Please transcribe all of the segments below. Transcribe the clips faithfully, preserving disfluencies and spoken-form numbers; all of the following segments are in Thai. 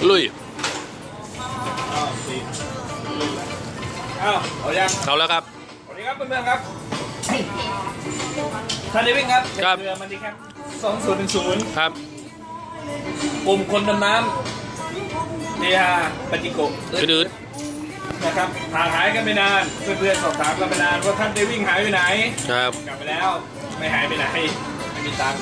ลุยอ้าวสี่อ้าวเอายังเอาแล้วครับสวัสดีครับเพื่อนๆครับท่านได้วิ่งครับครับเรือมันดีครับสองศูนย์หนึ่งศูนย์ครับกลุ่มคนดำน้ำเดียปฏิโกะดืดนะครับห่างหายกันไปนานเพื่อนๆสอบถามกันไปนานว่าท่านได้วิ่งหายไปไหนครับกลับไปแล้วไม่หายไปไหนไม่มีตังค์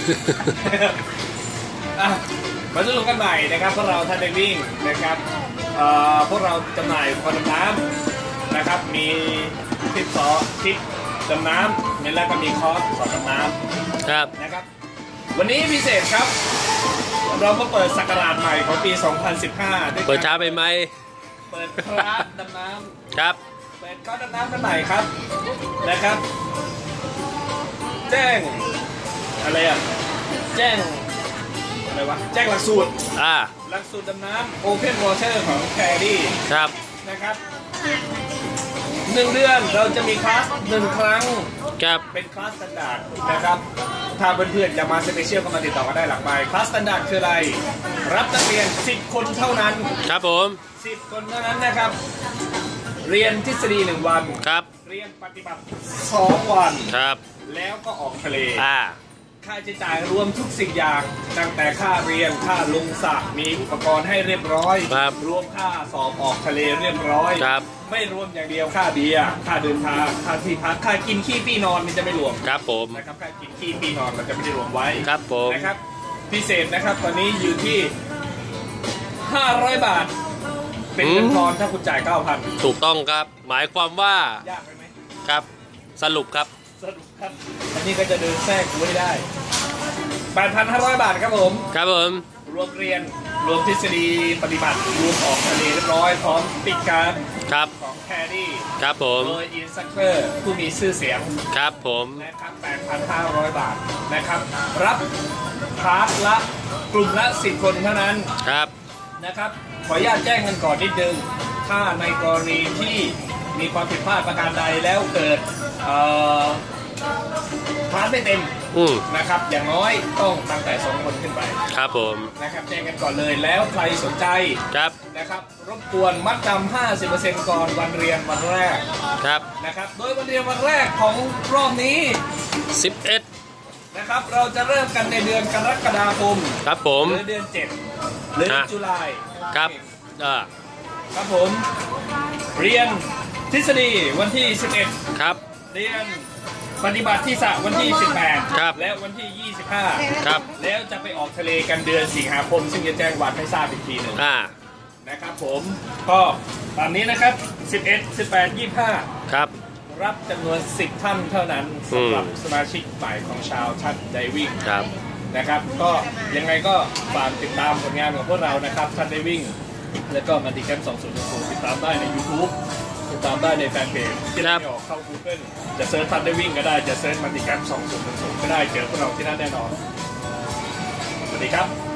มาสนุกกันใหม่นะครับพวกเราท่านได้วิ่งนะครับพวกเราจำหน่ายคนดำน้ำนะครับมีทริปสอทริปดำน้ำเนี่ยแล้วก็มีคอร์สสอนดำน้ำครับนะครับวันนี้พิเศษครับเราก็เปิดศักราชใหม่ของปีสองพันสิบห้าเปิดช้าไปไหมเปิดคลาสดำน้ำครับเปิดคลาสดำน้ำกันใหม่ครับนะครับแจ้งอะไรอ่ะแจ้งอะไรวะแจ้งหลักสูตรอ่าหลักสูตรดำน้ำ Open Water ของแครี่ครับนะครับหนึ่งเดือนเราจะมีคลาสหนึ่งครั้งครับเป็นคลาสสแตนดาร์ดนะครับถ้าเพื่อนๆจะมาสเปเชียลก็มาติดต่อกันได้หลังไมค์คลาสสแตนดาร์ดคืออะไรรับนักเรียนสิบคนเท่านั้นครับผมสิบคนเท่านั้นนะครับเรียนทฤษฎีหนึ่งวันครับเรียนปฏิบัติสองวันครับแล้วก็ออกทะเลอ่าค่าใช้จ่ายรวมทุกสิ่งอย่างตั้งแต่ค่าเรียนค่าลงสระมีอุปกรณ์ให้เรียบร้อยรวมค่าสอบออกทะเลเรียบร้อยไม่รวมอย่างเดียวค่าเบียร์ค่าเดินทางค่าที่พักค่ากินขี้ปีนอนมันจะไม่รวมครับผมนะครับค่ากินขี้ปีนอนเราจะไม่ได้รวมไว้ครับผมนะครับพิเศษนะครับตอนนี้อยู่ที่ห้าร้อยบาทเป็นเงินทอนถ้าคุณจ่าย เก้าพันถูกต้องครับหมายความว่ายากไปไหมครับสรุปครับสรุปครับอันนี้ก็จะเดินแทรกไว้ได้ แปดพันห้าร้อย บาทครับผมครับผมรวมเรียนรวมทฤษฎีปฏิบัติรวมออกทะเลเรียบร้อยพร้อมติดการครับของแครี่ครับผมโดยอินสตรัคเตอร์ผู้มีชื่อเสียงครับผมนะครับ แปดพันห้าร้อย บาทนะครับรับคลาสละกลุ่มละสิบคนเท่านั้นครับนะครับขออนุญาตแจ้งกันก่อนนิดนึงถ้าในกรณีที่มีความผิดพลาดประการใดแล้วเกิดคลาสไม่เต็มนะครับอย่างน้อยต้องตั้งแต่สองคนขึ้นไปครับผมนะครับแจ้งกันก่อนเลยแล้วใครสนใจครับนะครับรบกวนมัดจำ ห้าสิบเปอร์เซ็นต์ ก่อนวันเรียนวันแรกครับนะครับโดยวันเรียนวันแรกของรอบนี้สิบเอ็ดนะครับเราจะเริ่มกันในเดือนกรกฎาคมครับผมหรือเดือนเจ็ดหรือตุลาครับอ่าครับผมเรียนทฤษฎีวันที่สิบเอ็ดครับเรียนปฏิบัติที่สระวันที่สิบแปดครับและวันที่ยี่สิบห้าครับแล้วจะไปออกทะเลกันเดือนสิงหาคมซึ่งจะแจ้งวันให้ทราบอีกทีหนึ่งอ่านะครับผมก็ตามนี้นะครับสิบเอ็ด สิบแปด ยี่สิบห้าครับรับจำนวนสิบท่านเท่านั้นสำหรับสมาชิกใหม่ของชาวชัดไดวิ่งครับนะครับก็ยังไงก็ฝากติดตามผลงานของพวกเรานะครับชัดไดวิ่งแล้วก็มันดีแคมป์สองศูนย์หนึ่งศูนย์ติดตามได้ใน YouTubeติดตามได้ในแฟนเพจที่เราออกเข้า Google จะเซิร์ชทันได้วิ่งก็ได้จะเซิร์ชมันดีแคมป์สองศูนย์หนึ่งศูนย์ก็ได้เจอพวกเราที่นั่นแน่นอนสวัสดีครับ